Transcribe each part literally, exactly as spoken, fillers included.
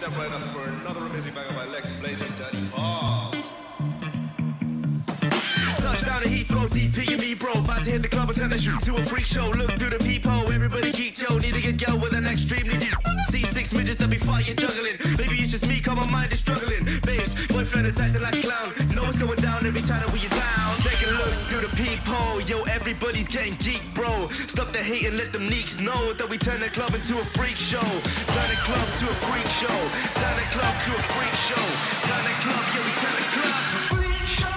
yourself right up for another amazing banger by Lex Blaze and Daddy Paul. Touchdown to Heathrow, D P and me, bro. About to hit the club and turn the shoot to a freak show. Look through the peephole, everybody geek, yo. Need to get girl with an extremely deep. See six midgets that be fighting, juggling. Maybe it's just me, cause my mind is struggling. Babes, boyfriend is acting like a clown. You know what's going down every time that we are down. Take a look through the peephole, yo. Everybody's getting geek, bro. Stop the hate and let them neeks know that we turn the club into a freak show. Turn the club to a freak show. Turn the club to a freak show. Turn the club, yeah, we turn the club to a freak show.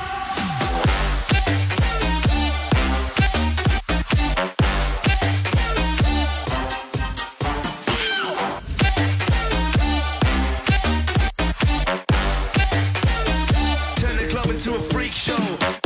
To a freak show.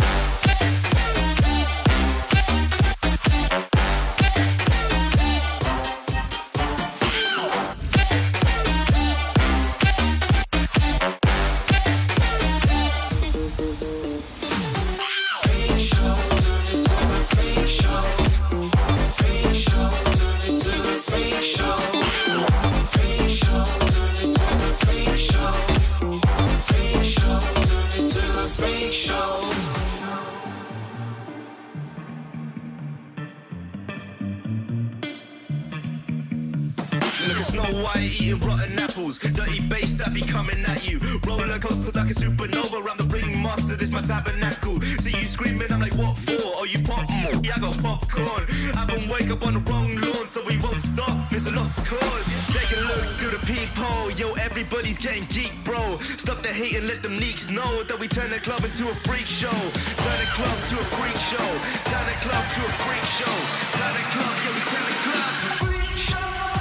Look at Snow White eating rotten apples. Dirty bass that be coming at you. Roller coasters like a supernova. Around the ring master, this my tabernacle. See you screaming, I'm like, what for? Oh, you pop? Mm, yeah, I got popcorn. I've been wake up on the wrong lawn, so we won't stop. It's a lost cause. Take a look through the peephole. Yo, everybody's getting geek, bro. Stop the hate and let them neeks know that we turn the club into a freak show. Turn the club to a freak show. Turn the club to a freak show. Turn the club, yeah, we turn the club to a freak show.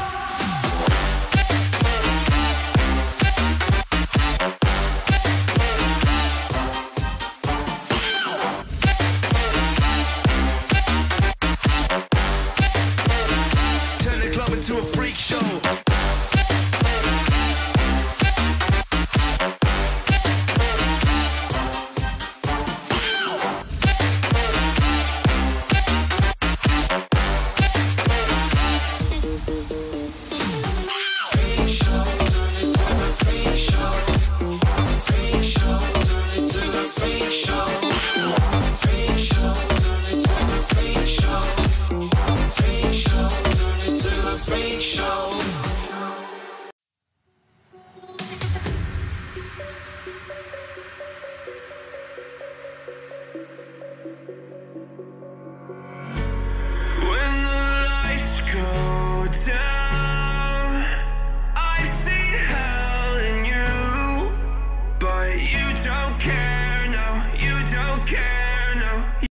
To a freak show. Freak show.